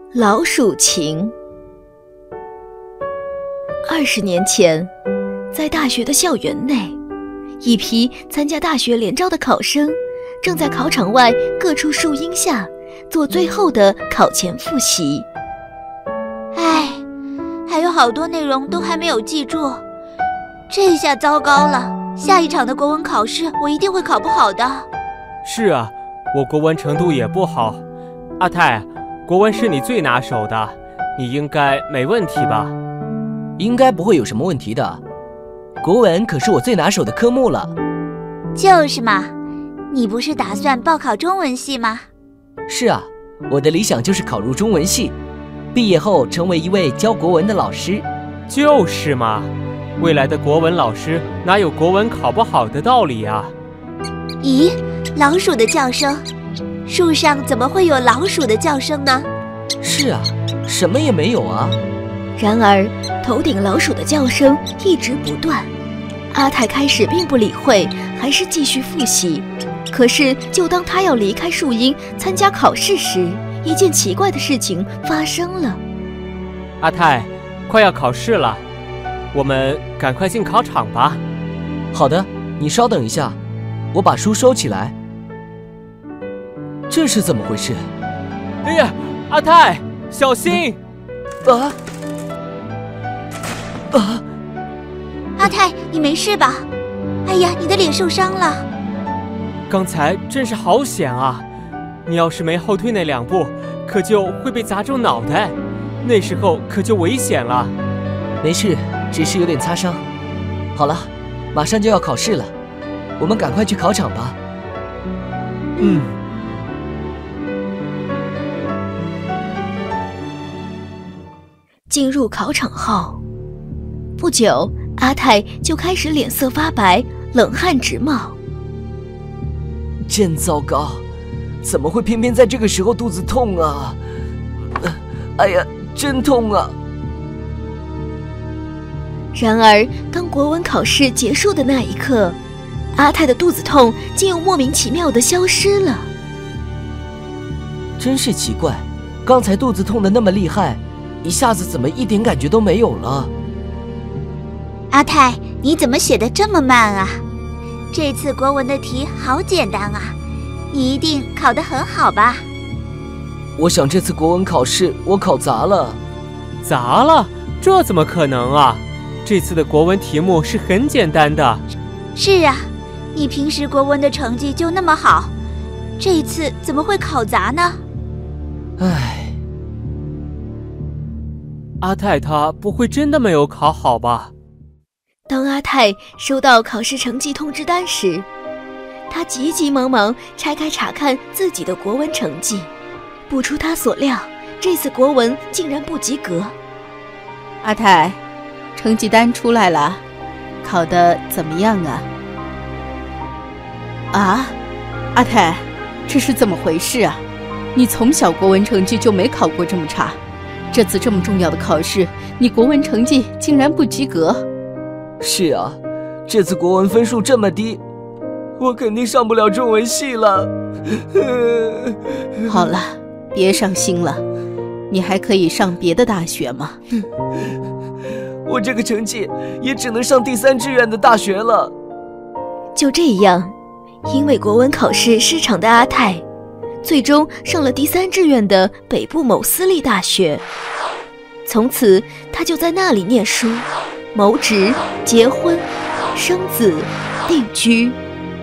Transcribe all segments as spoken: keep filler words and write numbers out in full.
老鼠情。二十年前，在大学的校园内，一批参加大学联招的考生正在考场外各处树荫下做最后的考前复习。 唉，还有好多内容都还没有记住，这下糟糕了，下一场的国文考试我一定会考不好的。 是啊，我国文程度也不好。阿泰，国文是你最拿手的，你应该没问题吧？ 应该不会有什么问题的，国文可是我最拿手的科目了。 就是嘛，你不是打算报考中文系吗？ 是啊，我的理想就是考入中文系，毕业后成为一位教国文的老师。 就是嘛，未来的国文老师哪有国文考不好的道理啊？ 咦，老鼠的叫声，树上怎么会有老鼠的叫声呢？ 是啊，什么也没有啊。 然而头顶老鼠的叫声一直不断，阿泰开始并不理会，还是继续复习。可是就当他要离开树荫参加考试时，一件奇怪的事情发生了。 阿泰，快要考试了，我们赶快进考场吧。 好的，你稍等一下，我把书收起来。这是怎么回事？ 哎呀，阿泰，小心！ 啊啊！ 阿泰，你没事吧？哎呀，你的脸受伤了。 刚才真是好险啊！你要是没后退那两步，可就会被砸中脑袋，那时候可就危险了。 没事，只是有点擦伤。好了，马上就要考试了，我们赶快去考场吧。 嗯。 进入考场后，不久，阿泰就开始脸色发白，冷汗直冒。 真糟糕，怎么会偏偏在这个时候肚子痛啊？哎呀，真痛啊！ 然而，当国文考试结束的那一刻，阿泰的肚子痛竟又莫名其妙地消失了。 真是奇怪，刚才肚子痛得那么厉害，一下子怎么一点感觉都没有了？ 阿泰，你怎么写得这么慢啊？这次国文的题好简单啊，你一定考得很好吧？ 我想这次国文考试我考砸了。 砸了？这怎么可能啊？这次的国文题目是很简单的。 是啊，你平时国文的成绩就那么好，这次怎么会考砸呢？ 唉， 阿泰他不会真的没有考好吧？ 当阿泰收到考试成绩通知单时，他急急忙忙拆开查看自己的国文成绩。不出他所料，这次国文竟然不及格。 阿泰，成绩单出来了，考得怎么样啊？啊，阿泰，这是怎么回事啊？你从小国文成绩就没考过这么差，这次这么重要的考试，你国文成绩竟然不及格。 是啊，这次国文分数这么低，我肯定上不了中文系了。 好了，别伤心了，你还可以上别的大学吗？ 我这个成绩也只能上第三志愿的大学了。 就这样，因为国文考试失常的阿泰，最终上了第三志愿的北部某私立大学。从此，他就在那里念书、谋职、结婚、生子、定居。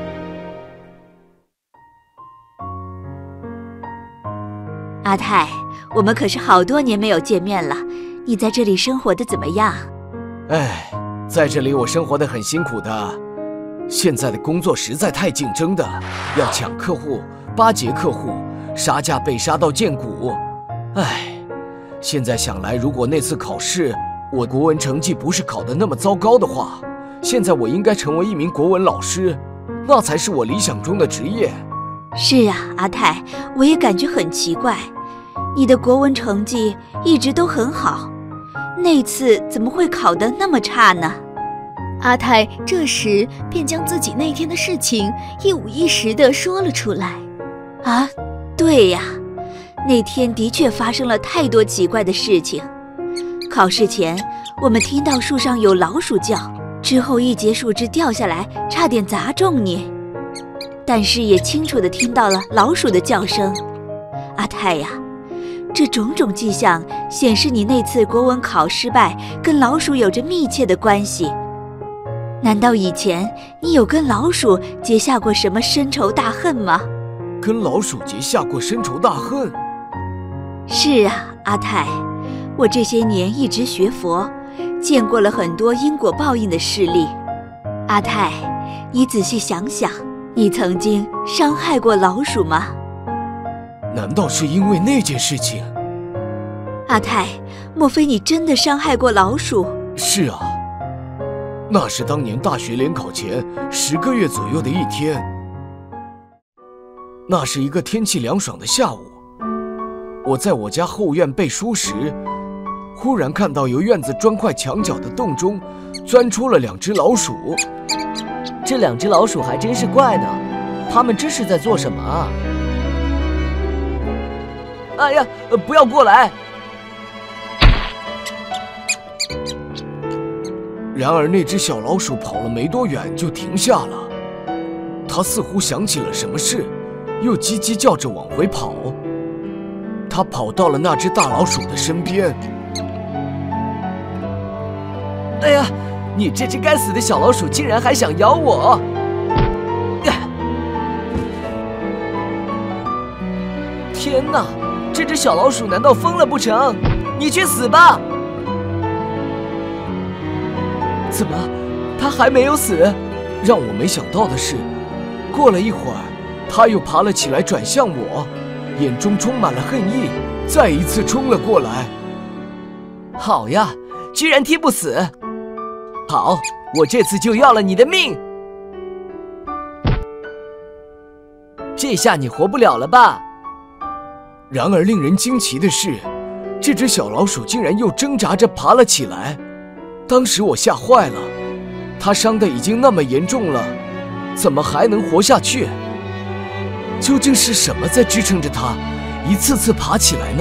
阿泰，我们可是好多年没有见面了，你在这里生活的怎么样？ 哎，在这里我生活得很辛苦的。现在的工作实在太竞争的，要抢客户、巴结客户，杀价被杀到见骨。哎，现在想来，如果那次考试我国文成绩不是考得那么糟糕的话，现在我应该成为一名国文老师，那才是我理想中的职业。 是啊，阿泰，我也感觉很奇怪，你的国文成绩一直都很好，那次怎么会考得那么差呢？ 阿泰这时便将自己那天的事情一五一十地说了出来。 啊，对呀， 那天的确发生了太多奇怪的事情。考试前，我们听到树上有老鼠叫，之后一节树枝掉下来，差点砸中你。但是也清楚地听到了老鼠的叫声。阿泰呀，这种种迹象显示你那次国文考失败跟老鼠有着密切的关系。难道以前你有跟老鼠结下过什么深仇大恨吗？ 跟老鼠结下过深仇大恨？ 是啊，阿泰，我这些年一直学佛，见过了很多因果报应的事例。阿泰，你仔细想想，你曾经伤害过老鼠吗？ 难道是因为那件事情？ 阿泰，莫非你真的伤害过老鼠？ 是啊，那是当年大学联考前十个月左右的一天。那是一个天气凉爽的下午，我在我家后院背书时，忽然看到由院子砖块墙角的洞中钻出了两只老鼠。 这两只老鼠还真是怪呢，它们这是在做什么啊？哎呀，不要过来！ 然而那只小老鼠跑了没多远就停下了，它似乎想起了什么事，又叽叽叫着往回跑。它跑到了那只大老鼠的身边。 哎呀，你这只该死的小老鼠竟然还想咬我！天哪，这只小老鼠难道疯了不成？你去死吧！怎么，它还没有死？ 让我没想到的是，过了一会儿，它又爬了起来，转向我，眼中充满了恨意，再一次冲了过来。 好呀，居然踢不死！好，我这次就要了你的命！这下你活不了了吧？ 然而令人惊奇的是，这只小老鼠竟然又挣扎着爬了起来。当时我吓坏了，它伤得已经那么严重了，怎么还能活下去？究竟是什么在支撑着它一次次爬起来呢？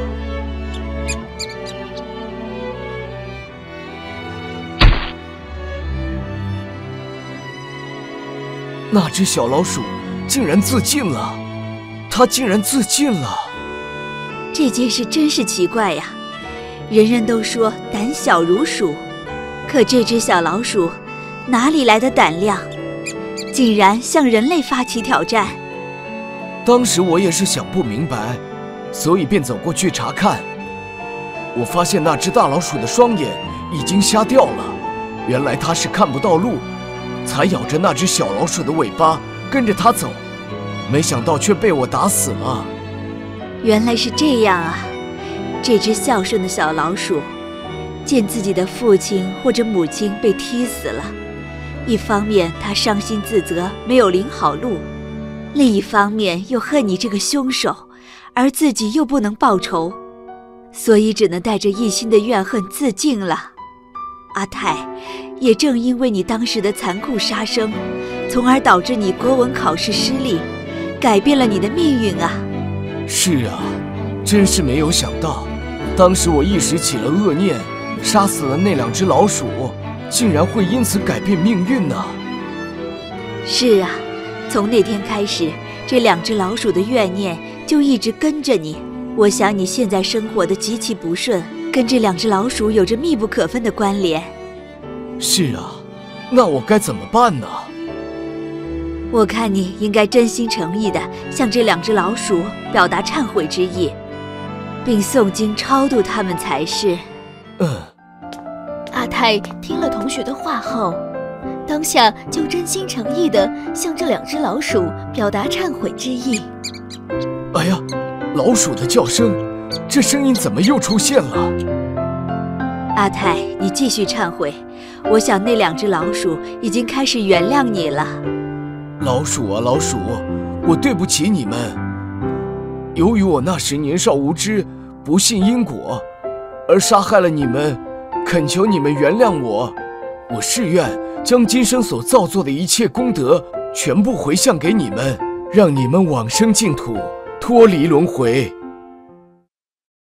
那只小老鼠竟然自尽了，它竟然自尽了！ 这件事真是奇怪呀，人人都说胆小如鼠，可这只小老鼠哪里来的胆量，竟然向人类发起挑战？ 当时我也是想不明白，所以便走过去查看。我发现那只大老鼠的双眼已经瞎掉了，原来它是看不到路，才咬着那只小老鼠的尾巴跟着它走，没想到却被我打死了。 原来是这样啊！这只孝顺的小老鼠，见自己的父亲或者母亲被踢死了，一方面他伤心自责，没有领好路，另一方面又恨你这个凶手，而自己又不能报仇，所以只能带着一心的怨恨自尽了。阿泰，也正因为你当时的残酷杀生，从而导致你国文考试失利，改变了你的命运啊！ 是啊，真是没有想到，当时我一时起了恶念，杀死了那两只老鼠，竟然会因此改变命运呢。 是啊，从那天开始，这两只老鼠的怨念就一直跟着你。我想你现在生活的极其不顺，跟这两只老鼠有着密不可分的关联。 是啊，那我该怎么办呢？ 我看你应该真心诚意地向这两只老鼠表达忏悔之意，并诵经超度他们才是。 嗯。 阿泰听了同学的话后，当下就真心诚意地向这两只老鼠表达忏悔之意。 哎呀，老鼠的叫声，这声音怎么又出现了？ 阿泰，你继续忏悔，我想那两只老鼠已经开始原谅你了。 老鼠啊老鼠，我对不起你们。由于我那时年少无知，不信因果，而杀害了你们，恳求你们原谅我。我誓愿将今生所造作的一切功德全部回向给你们，让你们往生净土，脱离轮回。